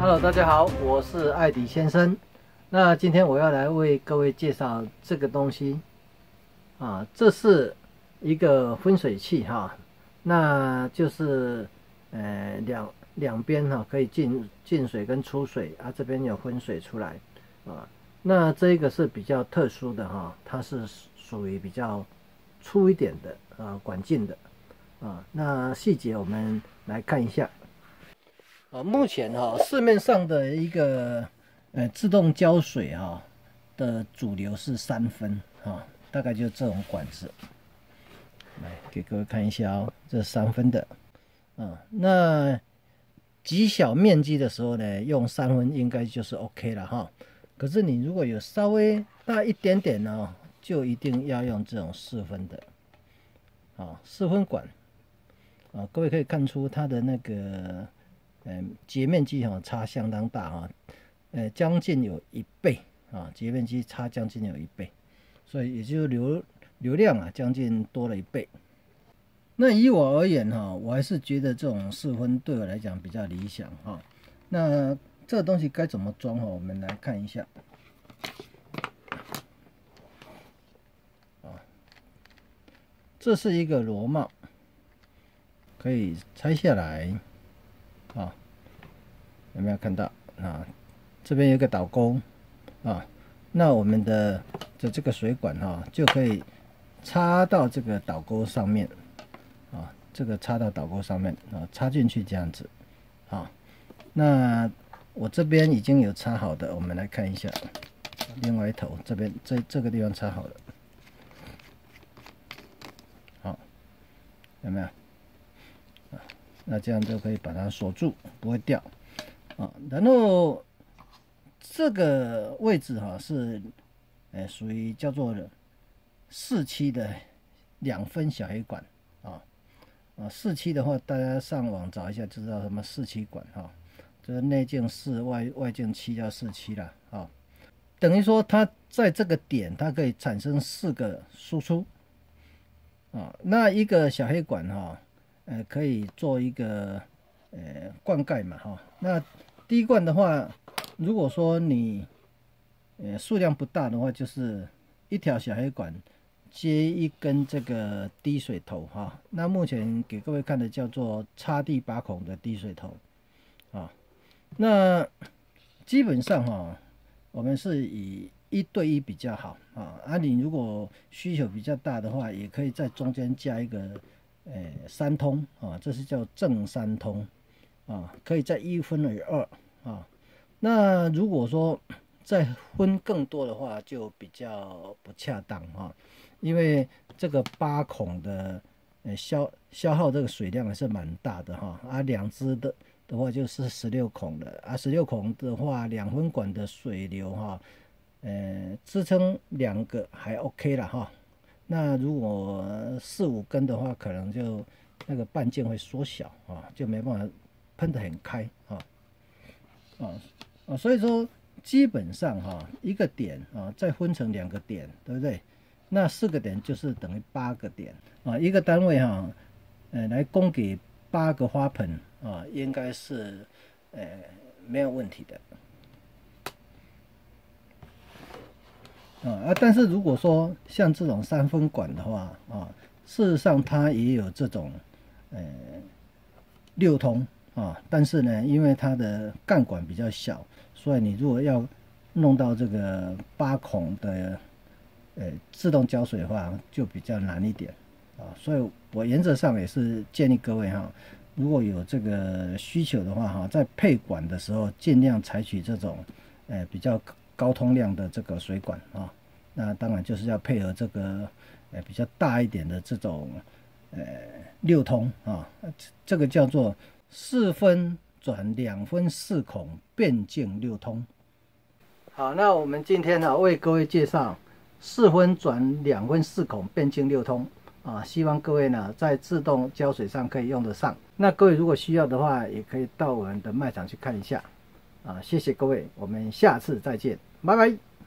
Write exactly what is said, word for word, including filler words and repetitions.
Hello， 大家好，我是艾迪先生。那今天我要来为各位介绍这个东西啊，这是一个分水器哈，那就是呃两两边哈可以进进水跟出水啊，这边有分水出来啊。那这个是比较特殊的哈，它是属于比较粗一点的啊管径的啊。那细节我们来看一下。啊，目前哈、哦、市面上的一个呃自动浇水哈、哦、的主流是三分哈、哦，大概就这种管子。来给各位看一下哦，这三分的，啊，那极小面积的时候呢，用三分应该就是 OK 了哈。可是你如果有稍微大一点点呢，就一定要用这种四分的，啊，四分管，啊，各位可以看出它的那个。嗯，截面积哈差相当大哈，呃，将近有一倍啊，截面积差将近有一倍，所以也就流流量啊将近多了一倍。那以我而言哈，我还是觉得这种四分对我来讲比较理想哈。那这个东西该怎么装哈？我们来看一下。啊，这是一个螺帽，可以拆下来。啊，有没有看到啊？这边有一个导钩啊，那我们的的这个水管哈、啊，就可以插到这个导钩上面啊，这个插到导钩上面啊，插进去这样子啊。那我这边已经有插好的，我们来看一下，另外一头这边这这个地方插好了，好，有没有？那这样就可以把它锁住，不会掉啊。然后这个位置哈、啊、是，呃，属于叫做四期的两分小黑管啊啊。四期的话，大家上网找一下就知道什么四期管哈、啊，就是内径四，外外径七叫四期啦啊。等于说它在这个点，它可以产生四个输出啊。那一个小黑管哈、啊。呃，可以做一个呃灌溉嘛哈。那滴灌的话，如果说你呃数量不大的话，就是一条小黑管接一根这个滴水头哈。那目前给各位看的叫做插第八孔的滴水头啊。那基本上哈，我们是以一对一比较好啊。啊，你如果需求比较大的话，也可以在中间加一个。诶，三通啊，这是叫正三通啊，可以再一分为二啊。那如果说再分更多的话，就比较不恰当啊，因为这个八孔的呃消消耗这个水量还是蛮大的哈。啊，两只的的话就是十六孔的啊，十六孔的话，两分管的水流哈，呃，支撑两个还 OK 了哈。那如果四五根的话，可能就那个半径会缩小啊，就没办法喷得很开啊啊啊，所以说基本上哈、啊，一个点啊再分成两个点，对不对？那四个点就是等于八个点啊，一个单位哈、啊，呃，来供给八个花盆啊，应该是呃没有问题的。啊，但是如果说像这种三分管的话啊，事实上它也有这种呃六通啊，但是呢，因为它的干管比较小，所以你如果要弄到这个八孔的呃自动浇水的话，就比较难一点啊。所以我原则上也是建议各位哈，如果有这个需求的话哈，在配管的时候尽量采取这种呃比较高通量的这个水管啊，那当然就是要配合这个呃比较大一点的这种呃六通啊，这个叫做四分转两分四孔变径六通。好，那我们今天呢、啊、为各位介绍四分转两分四孔变径六通啊，希望各位呢在自动浇水上可以用得上。那各位如果需要的话，也可以到我们的卖场去看一下。啊，谢谢各位，我们下次再见，拜拜。